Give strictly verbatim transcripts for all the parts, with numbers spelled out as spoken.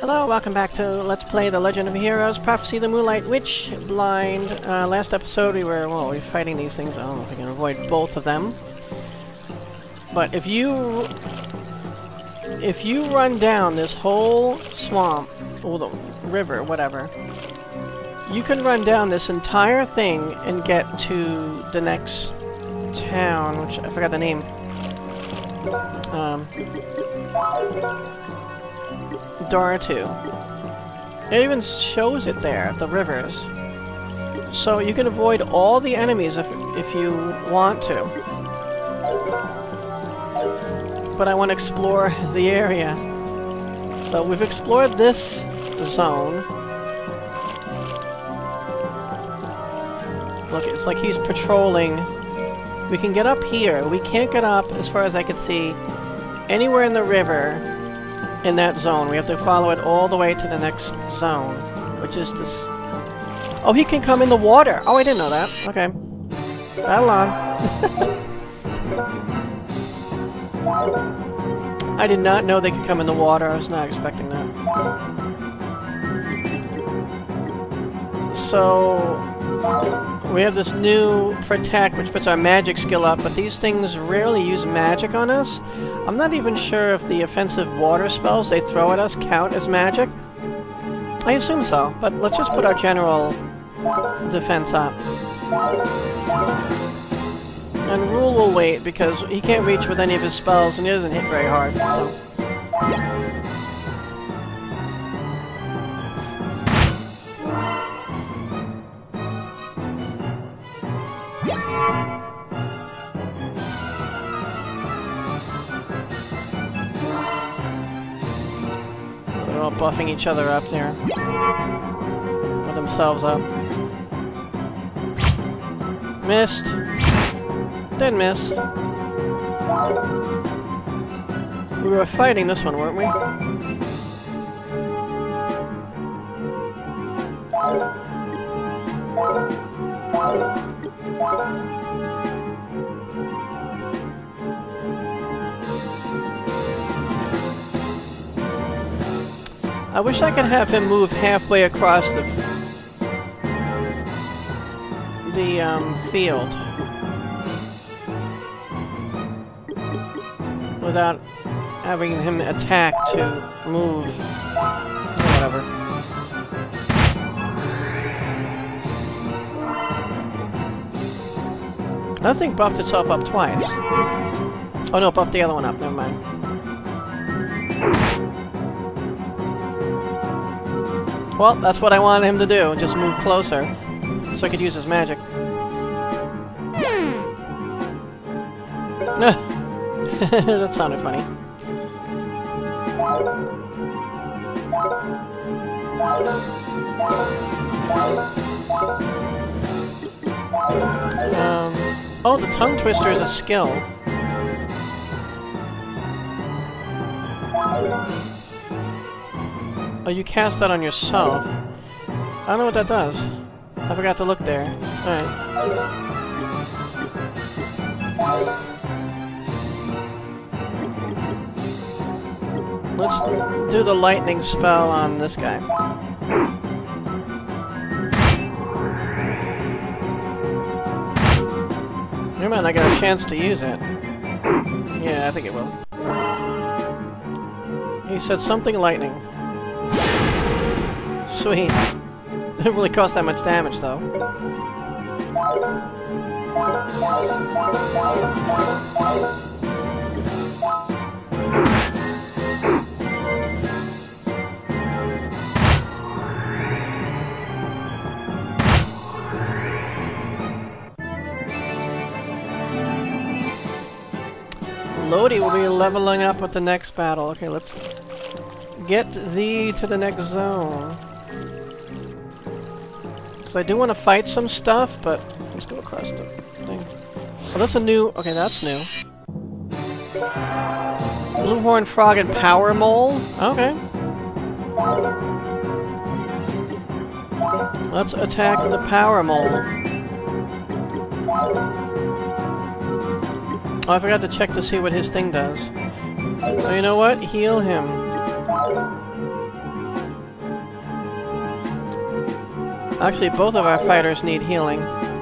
Hello, welcome back to Let's Play The Legend of Heroes, Prophecy, the Moonlight Witch, Blind. Uh, last episode we were, well, we were fighting these things. I don't know if we can avoid both of them. But if you... If you run down this whole swamp, or the river, whatever, you can run down this entire thing and get to the next town, which I forgot the name. Um... Dartu. It even shows it there, the rivers. So you can avoid all the enemies if, if you want to. But I want to explore the area. So we've explored this zone. Look, it's like he's patrolling. We can get up here. We can't get up, as far as I can see, anywhere in the river. In that zone. We have to follow it all the way to the next zone, which is this... Oh, he can come in the water! Oh, I didn't know that. Okay. Battle on. I did not know they could come in the water. I was not expecting that. So... we have this new Protect, which puts our magic skill up, but these things rarely use magic on us. I'm not even sure if the offensive water spells they throw at us count as magic. I assume so, but let's just put our general defense up. And Rule will wait, because he can't reach with any of his spells, and he doesn't hit very hard, so... buffing each other up there. Or themselves up. Missed. Didn't miss. We were fighting this one, weren't we? I wish I could have him move halfway across the f the um, field without having him attack to move. Whatever. That thing buffed itself up twice. Oh no, buffed the other one up. Never mind. Well, that's what I wanted him to do, just move closer, so I could use his magic. That sounded funny. Um, oh, the tongue twister is a skill. Oh, you cast that on yourself. I don't know what that does. I forgot to look there. Alright. Let's do the lightning spell on this guy. Never mind, I got a chance to use it. Yeah, I think it will. He said something lightning. Sweet. Didn't really cost that much damage, though. Lodi will be leveling up with the next battle. Okay, let's get thee to the next zone. I do want to fight some stuff, but let's go across the thing. Oh, that's a new... Okay, that's new. Blue Horn Frog and Power Mole? Okay. Let's attack the Power Mole. Oh, I forgot to check to see what his thing does. Oh, you know what? Heal him. Actually, both of our fighters need healing.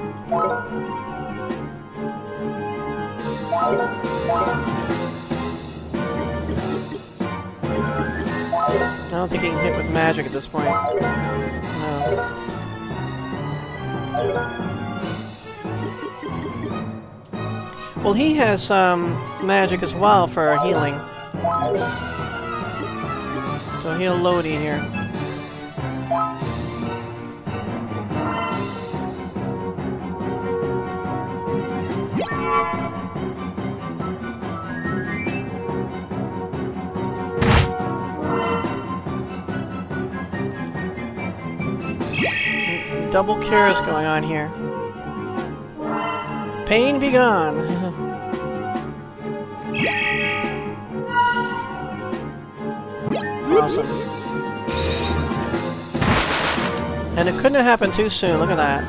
I don't think he can hit with magic at this point. No. Well, he has um, magic as well for healing. So he'll load in here. Double cures going on here. Pain be gone. Awesome. And it couldn't have happened too soon. Look at that.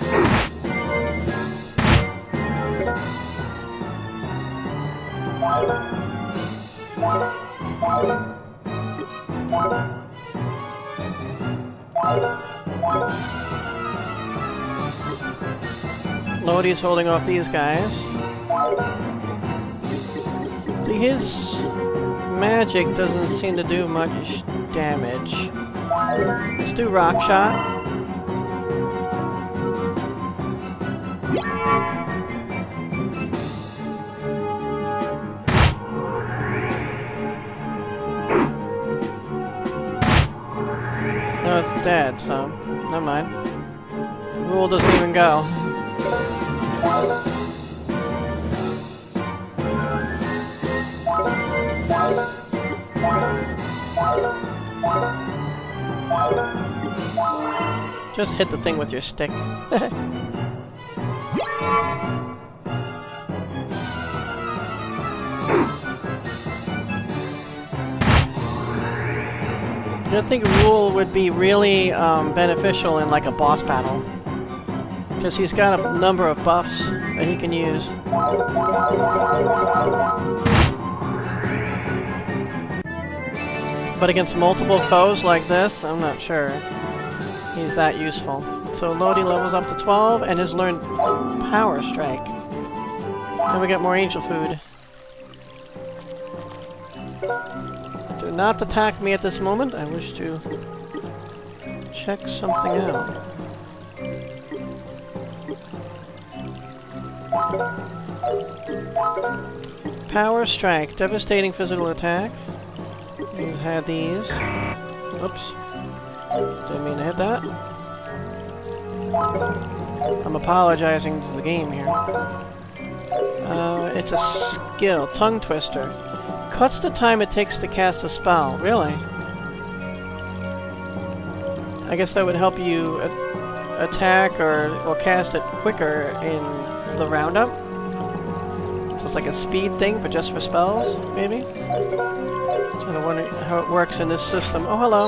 Lodi's holding off these guys. See, his magic doesn't seem to do much damage. Let's do Rock Shot. No, it's dead, so never mind. Rule doesn't even go. Just hit the thing with your stick. I think Rule would be really um, beneficial in like a boss battle. Because he's got a number of buffs that he can use. But against multiple foes like this, I'm not sure he's that useful. So Lodi levels up to twelve and has learned Power Strike. And we get more angel food. Do not attack me at this moment. I wish to check something out. Power Strike, devastating physical attack. He's had these. Oops. Didn't mean to hit that. I'm apologizing to the game here. Uh, it's a skill. Tongue Twister. Cuts the time it takes to cast a spell. Really? I guess that would help you a attack or, or cast it quicker in the roundup. So it's like a speed thing, but just for spells, maybe? So I wonder how it works in this system. Oh, hello.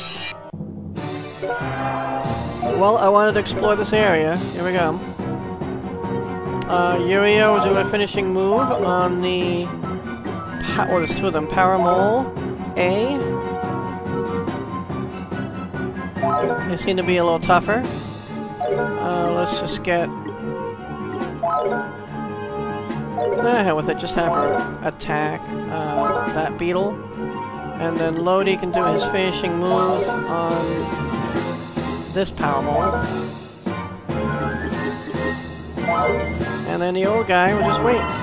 Well, I wanted to explore this area. Here we go. Uh, Yuria will do a finishing move on the... Oh, there's two of them. Power Mole. A. They seem to be a little tougher. Uh, let's just get... Nah, hell with it. Just have her attack uh, that beetle. And then Lodi can do his finishing move on this Power Mole. And then the old guy will just wait.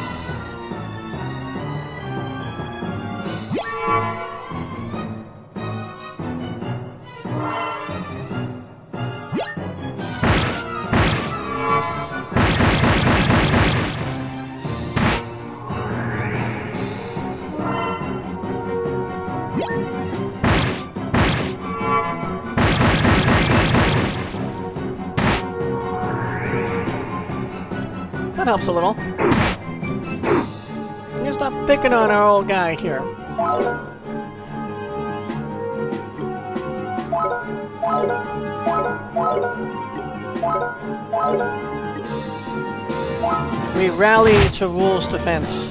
That helps a little. You stop picking on our old guy here. We rally to Rule's defense.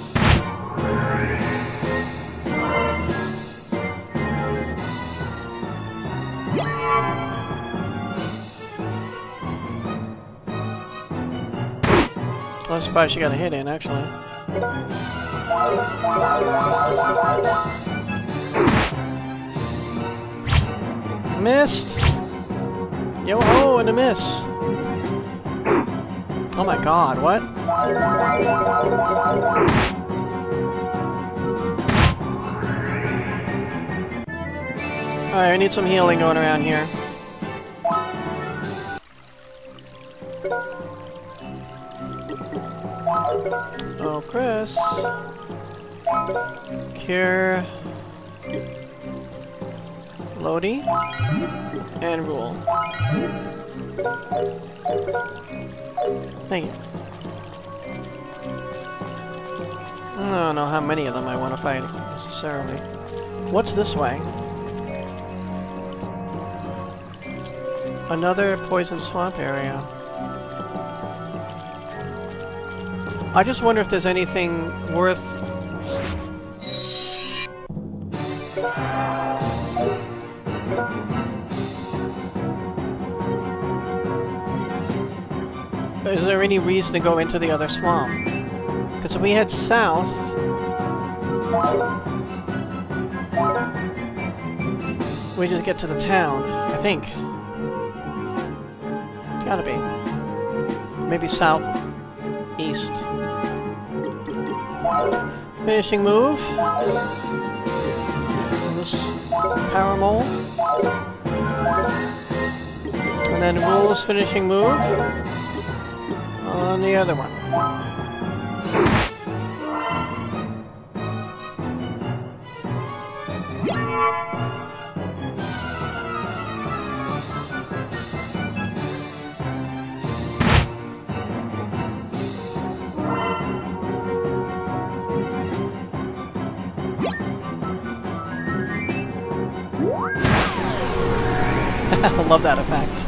I'm surprised she got a hit in, actually. Missed! Yo, oh, and a miss! Oh my god, what? Alright, I need some healing going around here. Oh, Chris. Cure. Lodi. And Rule. Thank you. I don't know how many of them I want to fight necessarily. What's this way? Another poison swamp area. I just wonder if there's anything worth... Is there any reason to go into the other swamp? Because if we head south... we just get to the town, I think. Gotta be. Maybe south, east. Finishing move. This power mole. And then Rule's finishing move on the other one. I love that effect.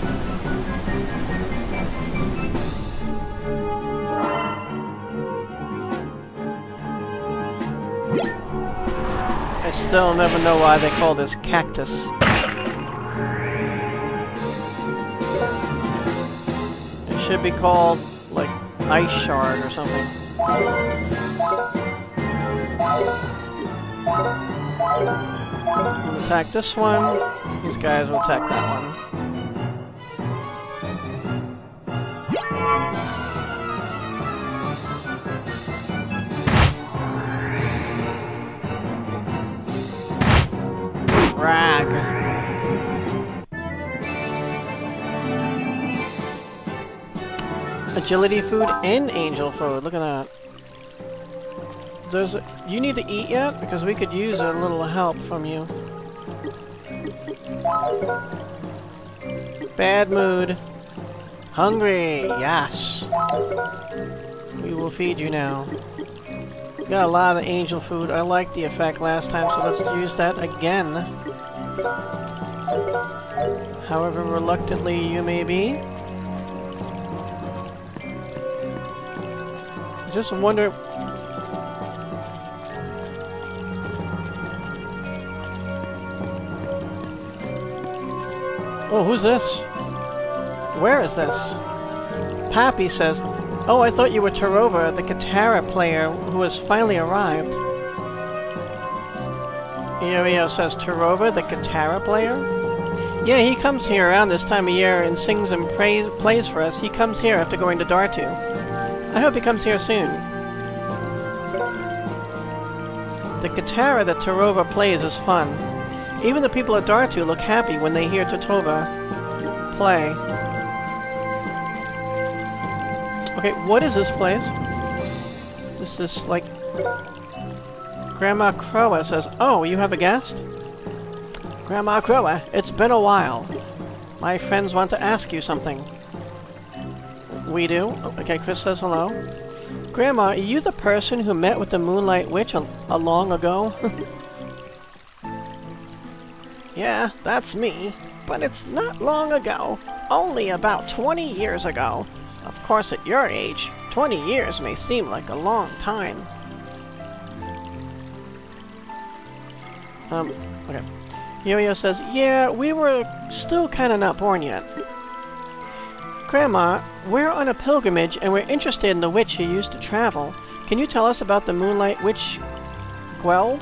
I still never know why they call this cactus. It should be called, like, ice shard or something. We'll attack this one. These guys will attack that one. Rag. Agility food and angel food. Look at that. Does it, you need to eat yet? Because we could use a little help from you. Bad mood. Hungry. Yes. We will feed you now. Got a lot of angel food. I liked the effect last time, so let's use that again. However reluctantly you may be. I just wonder... Oh, who's this? Where is this? Pappy says, oh, I thought you were Tarova, the guitar player who has finally arrived. Io says, Tarova, the guitar player? Yeah, he comes here around this time of year and sings and prays, plays for us. He comes here after going to Dartu. I hope he comes here soon. The guitar that Tarova plays is fun. Even the people at Dartu look happy when they hear Tarova play. Okay, what is this place? This is like... Grandma Crowa says, oh, you have a guest? Grandma Crowa, it's been a while. My friends want to ask you something. We do? Okay, Chris says hello. Grandma, are you the person who met with the Moonlight Witch a, a long ago? Yeah, that's me. But it's not long ago. Only about twenty years ago. Of course, at your age, twenty years may seem like a long time. Um, okay. Yo-Yo says, yeah, we were still kind of not born yet. Grandma, we're on a pilgrimage and we're interested in the witch who used to travel. Can you tell us about the Moonlight Witch Gweld?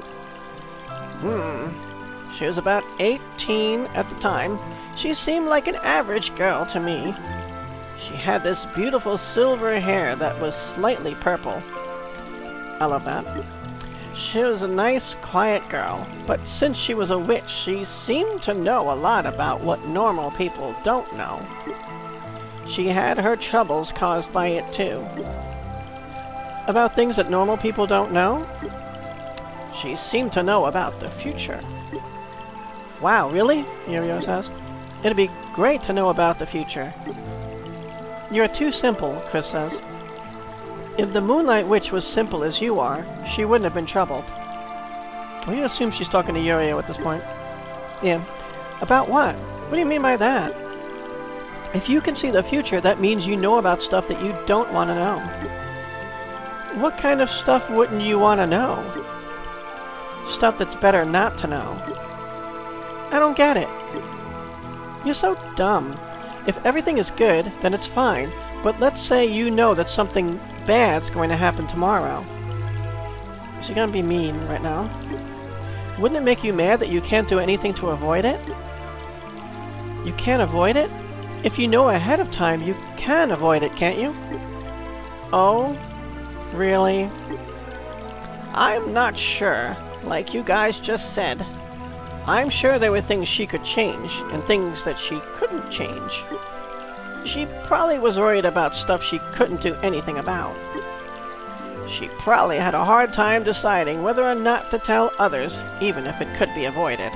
Hmm. She was about eighteen at the time. She seemed like an average girl to me. She had this beautiful silver hair that was slightly purple. I love that. She was a nice, quiet girl, but since she was a witch, she seemed to know a lot about what normal people don't know. She had her troubles caused by it, too. About things that normal people don't know? She seemed to know about the future. Wow, really? Yurio says. It'd be great to know about the future. You're too simple, Chris says. If the Moonlight Witch was simple as you are, she wouldn't have been troubled. We assume she's talking to Yurio at this point. Yeah. About what? What do you mean by that? If you can see the future, that means you know about stuff that you don't want to know. What kind of stuff wouldn't you want to know? Stuff that's better not to know. I don't get it. You're so dumb. If everything is good, then it's fine. But let's say you know that something bad's going to happen tomorrow. Is she gonna be mean right now? Wouldn't it make you mad that you can't do anything to avoid it? You can't avoid it? If you know ahead of time, you can avoid it, can't you? Oh? Really? I'm not sure. Like you guys just said. I'm sure there were things she could change, and things that she couldn't change. She probably was worried about stuff she couldn't do anything about. She probably had a hard time deciding whether or not to tell others, even if it could be avoided.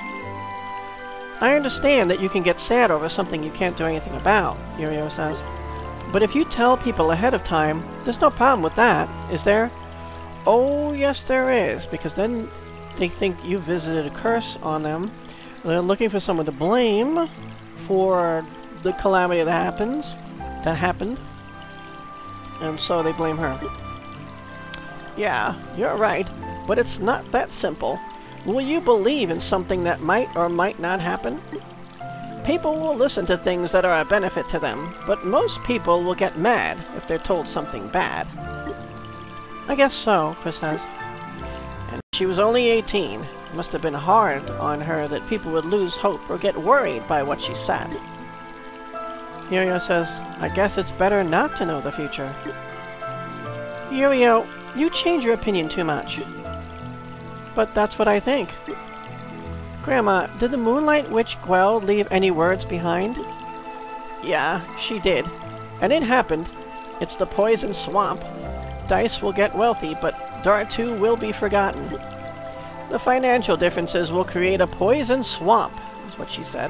I understand that you can get sad over something you can't do anything about, Yurio says. But if you tell people ahead of time, there's no problem with that, is there? Oh, yes there is, because then they think you visited a curse on them. They're looking for someone to blame for the calamity that happens, that happened, and so they blame her. Yeah, you're right, but it's not that simple. Will you believe in something that might or might not happen? People will listen to things that are a benefit to them, but most people will get mad if they're told something bad. I guess so, Chris says. And she was only eighteen. It must have been hard on her that people would lose hope or get worried by what she said. Yurio says, I guess it's better not to know the future. Yurio, you change your opinion too much. But that's what I think. Grandma, did the Moonlight Witch Gweld leave any words behind? Yeah, she did. And it happened. It's the poison swamp. Dice will get wealthy, but Dartu will be forgotten. The financial differences will create a poison swamp, is what she said.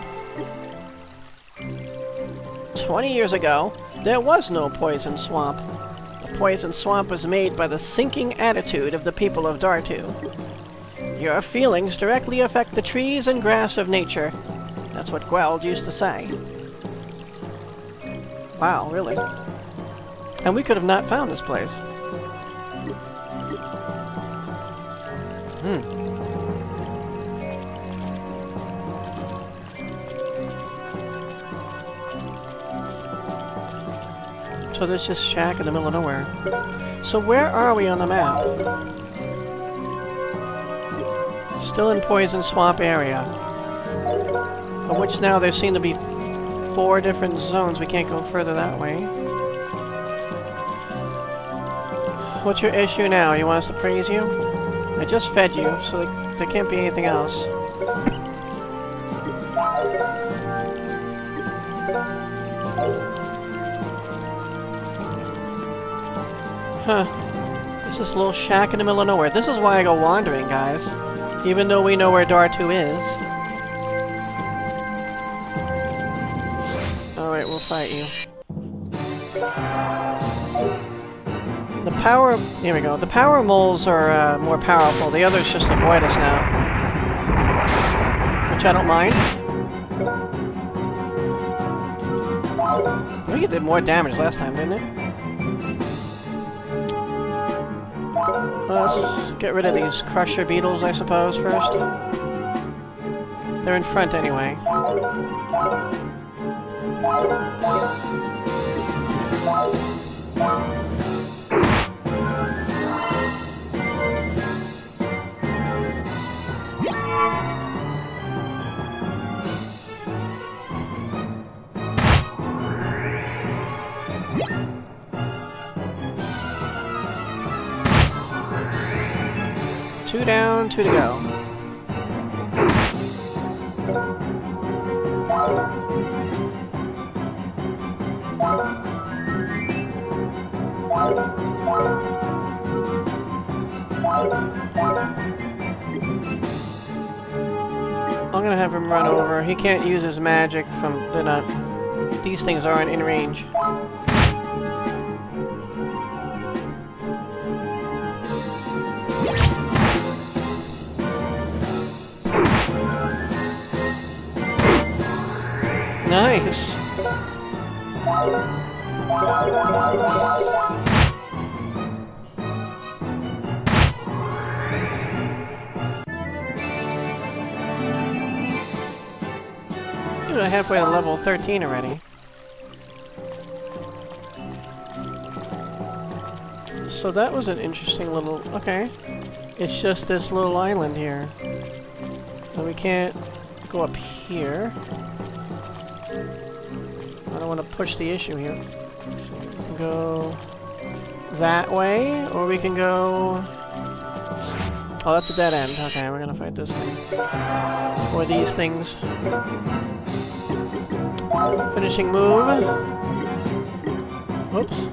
Twenty years ago, there was no poison swamp. The poison swamp was made by the sinking attitude of the people of Dartu. Your feelings directly affect the trees and grass of nature. That's what Gweld used to say. Wow, really? And we could have not found this place. Hmm. So there's just shack in the middle of nowhere. So where are we on the map? Still in Poison Swamp area. Of which now there seem to be four different zones. We can't go further that way. What's your issue now? You want us to praise you? I just fed you, so there, there can't be anything else. Huh. This is a little shack in the middle of nowhere. This is why I go wandering, guys. Even though we know where Dartu is. Alright, we'll fight you. The power... Here we go. The power moles are uh, more powerful. The others just avoid us now. Which I don't mind. I think it did more damage last time, didn't it? Let's get rid of these crusher beetles, I suppose, first. They're in front anyway. Two down, two to go. I'm gonna have him run over. He can't use his magic from... They're not... These things aren't in range. Nice! You're halfway to level thirteen already. So that was an interesting little... Okay. It's just this little island here. And we can't go up here. I don't want to push the issue here. So we can go that way, or we can go... Oh, that's a dead end. Okay, we're gonna fight this thing. Or these things. Finishing move. Whoops.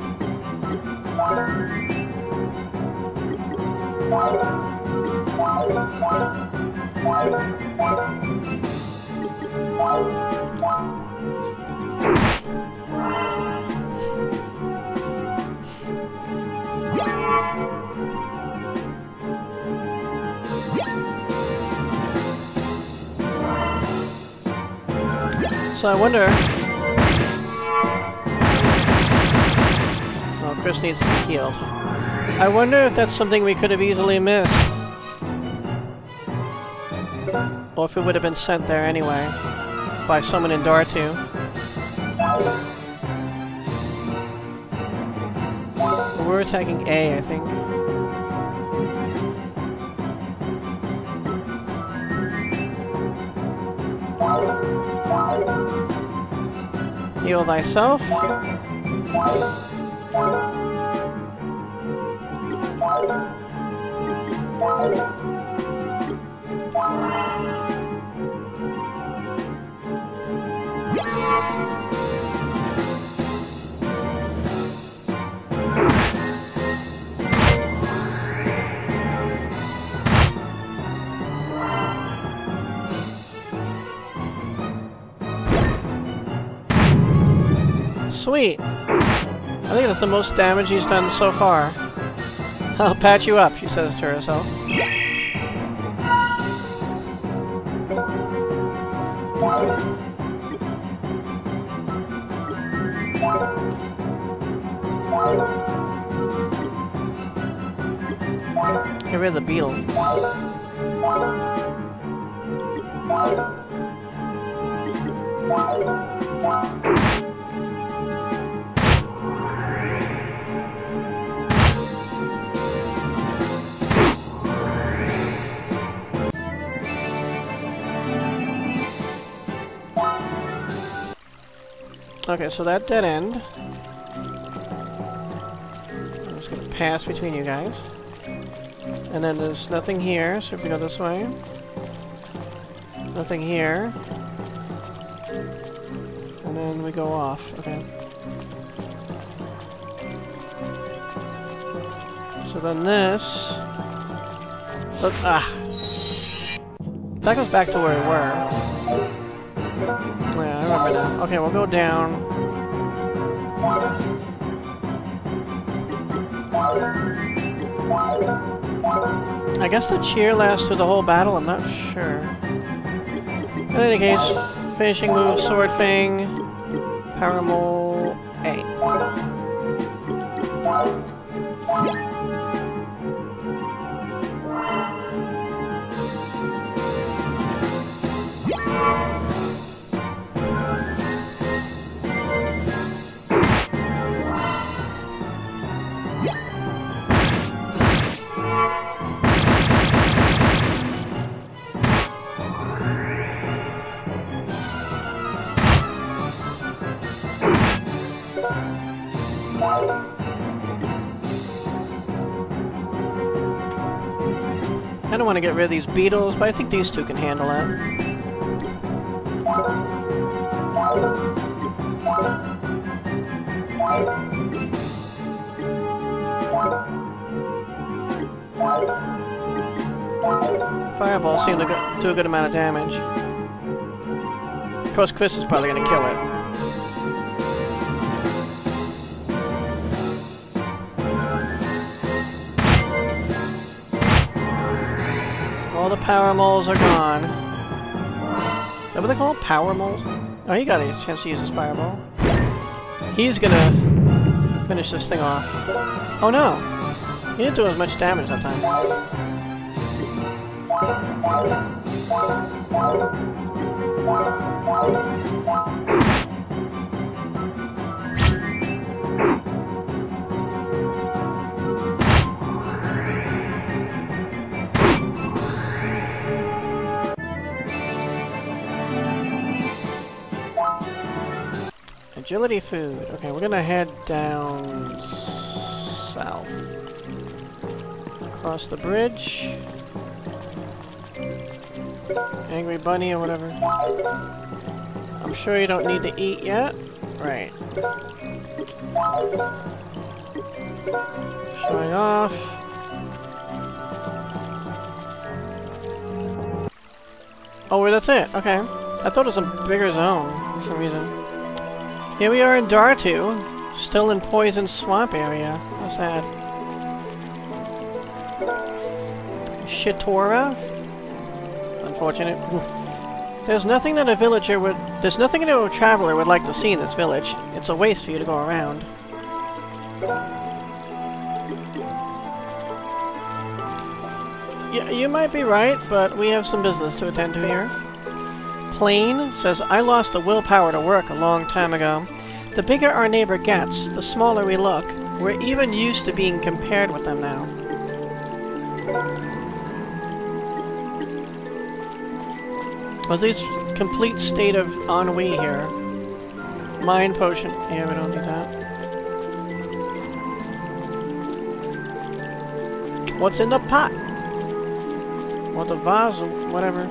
So I wonder... Oh, Chris needs to be healed. I wonder if that's something we could have easily missed. Or if it would have been sent there anyway. By someone in Dartu. We're attacking A, I think. Heal thyself. Sweet. I think that's the most damage he's done so far. I'll patch you up, she says to herself. Get rid of the beetle. Okay, so that dead end. I'm just gonna pass between you guys. And then there's nothing here, so we have to go this way. Nothing here. And then we go off. Okay. So then this... Let's, ah! That goes back to where we were. Yeah, I remember now. Okay, we'll go down. I guess the cheer lasts through the whole battle, I'm not sure. In any case, finishing move, Sword Fang, Paramol A. kind of want to get rid of these beetles, but I think these two can handle it. Fireballs seem to go do a good amount of damage. Of course, Chris is probably going to kill it. All the power moles are gone. Is that what they call power moles? Oh, he got a chance to use his fireball. He's gonna finish this thing off. Oh no! He didn't do as much damage that time. Agility food. Okay, we're gonna head down south. Across the bridge. Angry bunny or whatever. I'm sure you don't need to eat yet. Right. Showing off. Oh, well, that's it. Okay. I thought it was a bigger zone for some reason. Here we are in Dartu, still in Poison Swamp area. How sad. Shitora? Unfortunate. There's nothing that a villager would... There's nothing that a traveler would like to see in this village. It's a waste for you to go around. Yeah, you might be right, but we have some business to attend to here. Plain says, I lost the willpower to work a long time ago. The bigger our neighbor gets, the smaller we look. We're even used to being compared with them now. Was this complete state of ennui here? Mind potion. Yeah, we don't need that. What's in the pot? Or the vase, or whatever.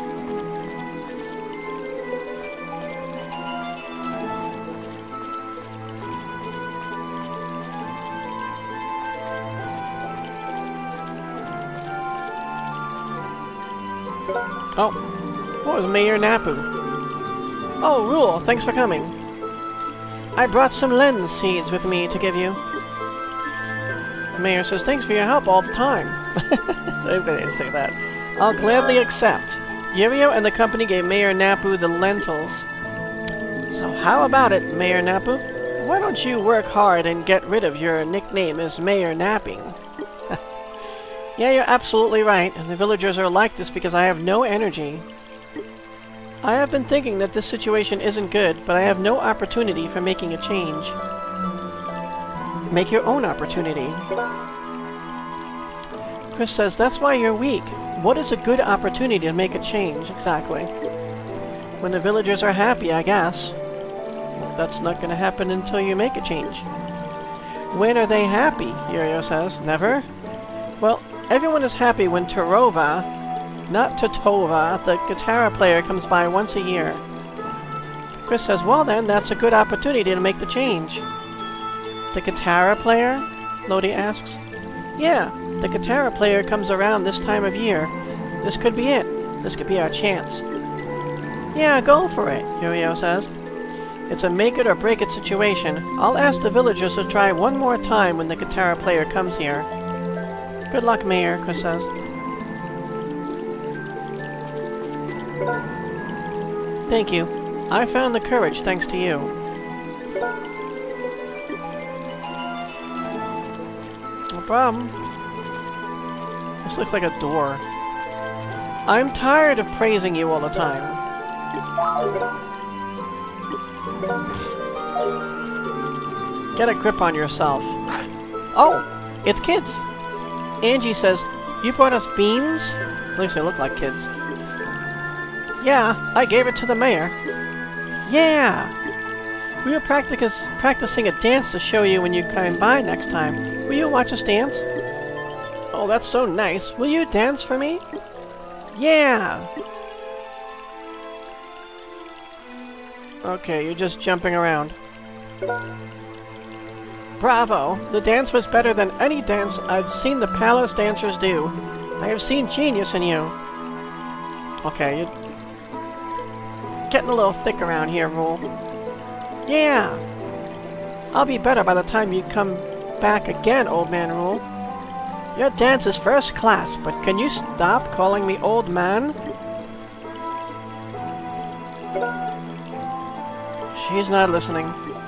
Oh, what was Mayor Napu? Oh, Rule, thanks for coming. I brought some lens seeds with me to give you. The mayor says, thanks for your help all the time. Everybody didn't say that. I'll gladly accept. Yurio and the company gave Mayor Napu the lentils. So how about it, Mayor Napu? Why don't you work hard and get rid of your nickname as Mayor Napping? Yeah, you're absolutely right, and the villagers are like this because I have no energy. I have been thinking that this situation isn't good, but I have no opportunity for making a change. Make your own opportunity. Chris says, that's why you're weak. What is a good opportunity to make a change, exactly? When the villagers are happy, I guess. That's not going to happen until you make a change. When are they happy, Yurio says. Never? Well, everyone is happy when Tarova, not Totova, the guitar player, comes by once a year. Chris says, well then, that's a good opportunity to make the change. The guitar player? Lodi asks. Yeah, the guitar player comes around this time of year. This could be it. This could be our chance. Yeah, go for it, Yurio says. It's a make it or break it situation. I'll ask the villagers to try one more time when the guitar player comes here. Good luck, Mayor, Chris says. Thank you. I found the courage thanks to you. No problem. This looks like a door. I'm tired of praising you all the time. Get a grip on yourself. Oh, it's kids. Angie says, you brought us beans? At least they look like kids. Yeah, I gave it to the mayor. Yeah! We were practic practicing a dance to show you when you come by next time. Will you watch us dance? Oh, that's so nice. Will you dance for me? Yeah! Okay, you're just jumping around. Bravo! The dance was better than any dance I've seen the palace dancers do. I have seen genius in you. Okay, you're getting a little thick around here, Rule. Yeah! I'll be better by the time you come back again, Old Man Rule. Your dance is first class, but can you stop calling me Old Man? She's not listening.